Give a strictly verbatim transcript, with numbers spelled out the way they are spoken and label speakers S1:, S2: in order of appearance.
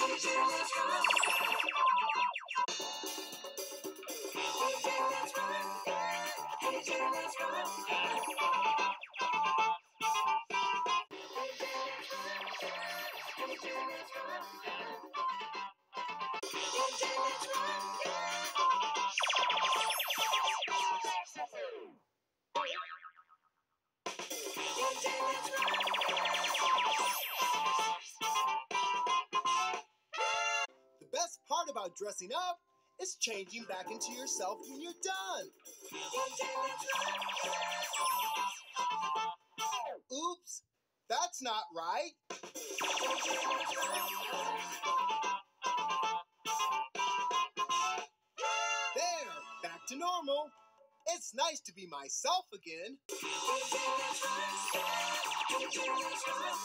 S1: The best part about dressing up is changing back into yourself when you're done. Oops, that's not right. There, back to normal. It's nice to be myself again.